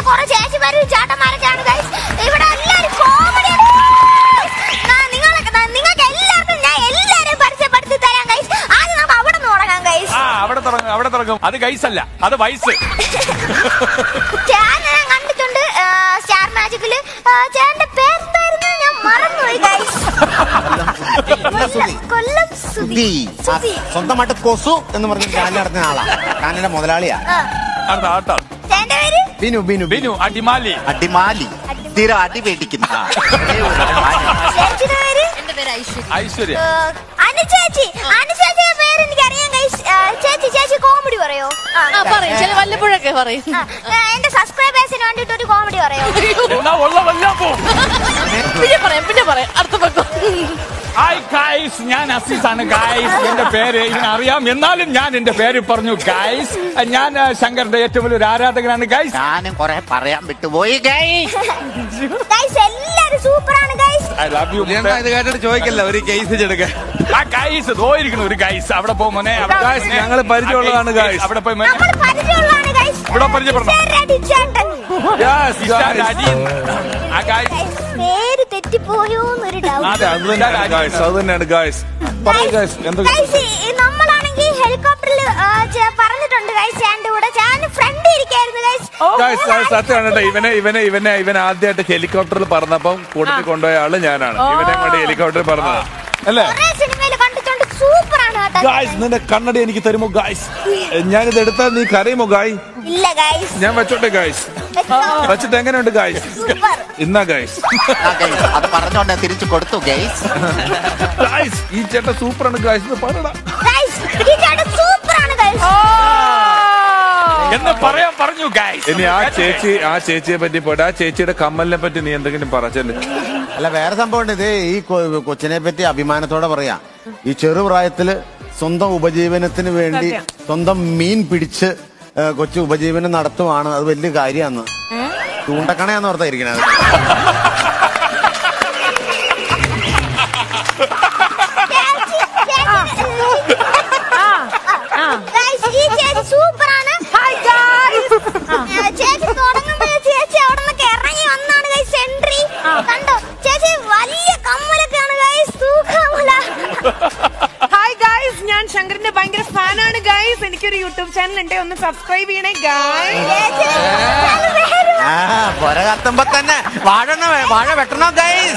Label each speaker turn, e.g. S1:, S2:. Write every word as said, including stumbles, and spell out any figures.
S1: കുറെ ചേച്ചിമാരും ചേട്ടന്മാരൊക്കെയാണ് ഗൈസ്. ഇവിടെ എല്ലാവരും കോമഡി. നിങ്ങൾക്ക് നിങ്ങൾക്ക് എല്ലാവർക്കും ഞാൻ എല്ലാവരെയും പരിചയപ്പെടുത്തി തരാം ഗൈസ്. ആദ്യം നമുക്ക് അവിടെ നിന്ന് തുടങ്ങാം ഗൈസ്.
S2: ആ അവിടെ തുടങ്ങും അവിടെ തുടങ്ങും. അത് ഗൈസ് അല്ല, അത് വയസ്സ്.
S1: ചേട്ടനെ ഞാൻ കണ്ടിട്ടുണ്ട് സ്റ്റാർ മാജിക്കില്. ചേട്ടന്റെ പേരെന്തായിരുന്നു? ഞാൻ മറന്നുപോയി ഗൈസ്. കൊല്ലം സുധി.
S3: സ്വന്തമായിട്ട് കൊസു എന്ന് പറഞ്ഞ ചാനൽ നടത്തുന്ന ആളാ. ചാനലിന്റെ മുതലാളിയാ.
S1: ചേട്ടന്റെ പേര്
S3: ബിനു. ബിനു
S2: ബിനു അടിമാലി.
S3: അടിമാലി തീരെ അടി പേടിക്കുന്ന.
S1: ചേച്ചിയുടെ പേര്?
S4: എന്റെ പേര് ഐശ്വര്യ.
S2: ഐശ്വര്യ.
S1: അനു ചേച്ചി. അനു ചേച്ചിയുടെ പേര് എനിക്ക് അറിയാം ഗൈസ്. ചേച്ചി ചേച്ചി കോമഡി പറയോ?
S4: പറയും, ചില വല്ലപ്പോഴൊക്കെ പറയും.
S1: എന്റെ സബ്സ്ക്രൈബേഴ്സിന് വേണ്ടിട്ട് ഒരു കോമഡി പറയോ?
S4: പിന്നെ പറയാം പിന്നെ പറയാം അടുത്ത പക്കം.
S2: ഹായ് ഗൈസ്, ഞാൻ അസീസാണ് ഗൈസ്. എന്റെ പേര് ഇതിനറിയാം, എന്നാലും ഞാൻ എന്റെ പേര് പറഞ്ഞു ഗൈസ്. ഞാൻ ശങ്കറിന്റെ ഏറ്റവും വലിയൊരു ആരാധകനാണ് ഗൈസ്.
S3: ഞാനും കുറെ പറയാൻ വിട്ടുപോയി ഗൈസ്.
S1: ഗൈസ് എല്ലാരും സൂപ്പറാണ് ഗൈസ്.
S2: I love you.
S5: ഇത് കേട്ടിട്ട് ചോദിക്കല്ല ഒരു കേസ് എടുക്കാൻ.
S2: ആ ഗൈസ് ദോയിരിക്കണം ഒരു ഗൈസ്. അവിടെ പോ മോനെ.
S5: ഞങ്ങൾ പരിചയമുള്ളതാണ് ഗൈസ്.
S2: അവിടെ പോയി മോനെ.
S1: നമ്മൾ പരിചയമുള്ളതാണ് ഗൈസ്.
S2: ഇവിടെ പരിചയപ്പെടണം.
S1: പേര് തെറ്റിപ്പോയോന്നൊരു ഡൗട്ട്.
S5: അത് തന്നെയാണ് ഗൈസ്.
S1: നമ്മളാണെങ്കിൽ ഹെലികോപ്റ്ററിൽ പറഞ്ഞിട്ടുണ്ട് ഗൈസ്. എന്റെ കൂടെ ഞാൻ ഫ്രണ്ട് ഇരിക്കായിരുന്നു ഗൈസ്.
S5: സത്യമാണ് കേട്ടോ. ഇവനെ ഇവനെ ഇവനെ ഇവൻ ആദ്യമായിട്ട് ഹെലികോപ്റ്ററിൽ പറന്നപ്പം കൂട്ടത്തിൽ കൊണ്ടുപോയ ആള് ഞാനാണ്. ഇവനെ കൊണ്ട് ഹെലികോപ്റ്ററിൽ പറഞ്ഞത് അല്ലേ?
S1: സിനിമയിൽ കണ്ടിട്ടുണ്ട്. സൂപ്പറാണ് കേട്ടോ.
S5: ഗൈസ് നിന്റെ കണ്ണടി എനിക്ക് തരുമോ ഗൈസ്? ഞാനിത് എടുത്താൽ നീ കരയുമോ ഗായ്?
S1: ഇല്ല ഗൈസ്.
S5: ഞാൻ വെച്ചോട്ടെ ഗൈസ്. വെച്ചിട്ട് എങ്ങനെയുണ്ട് ഗൈസ്? ഇന്നാ ഗൈസ്.
S3: അത് പറഞ്ഞോണ്ട് തിരിച്ചു കൊടുത്തു ഗൈസ്.
S5: ഗൈസ് ഈ ചേട്ടൻ സൂപ്പറാണ് ഗൈസ്. പറയടാ
S2: എന്ന് പറയാൻ പറഞ്ഞു ഗൈസ്.
S5: ഇനി ആ ചേച്ചി ആ ചേച്ചിയെ പറ്റി പോട്ടെ. ആ ചേച്ചിയുടെ കമ്മലിനെ പറ്റി നീ എന്തെങ്കിലും പറച്ചല്ലേ?
S3: അല്ല വേറെ സംഭവം ഉണ്ട്. ഇത് ഈ കൊച്ചിനെ പറ്റി അഭിമാനത്തോടെ പറയാം. ഈ ചെറുപ്രായത്തില് സ്വന്തം ഉപജീവനത്തിന് വേണ്ടി സ്വന്തം മീൻ പിടിച്ച് കൊച്ചു ഉപജീവനം നടത്തുവാണ്. അത് വലിയ കാര്യമാണ്. ചൂണ്ടക്കണയാന്ന് ഓർത്തായിരിക്കണത്.
S1: സൂപ്പറാണ്. ചേച്ചി തുടങ്ങുമ്പോ ചേച്ചി അവിടെ നിന്നൊക്കെ ഇറങ്ങി വന്നാണ് ഗൈസ് എൻട്രി. കണ്ടോ ചേച്ചി വലിയ കമ്മലൊക്കെയാണ് ഗൈസ്. തൂക്കമല.
S6: ഹായ് ഗൈസ്, ഞാൻ ശങ്കറിന്റെ ഭയങ്കര ഫാനാണ് ഗൈസ്. എനിക്കൊരു യൂട്യൂബ് ചാനൽ ഉണ്ട്, ഒന്ന് സബ്സ്ക്രൈബ് ചെയ്യണേ ഗൈസ്.
S3: പൊര കത്തുമ്പോ തന്നെ വാഴ വാഴ വെട്ടണോ ഗൈസ്?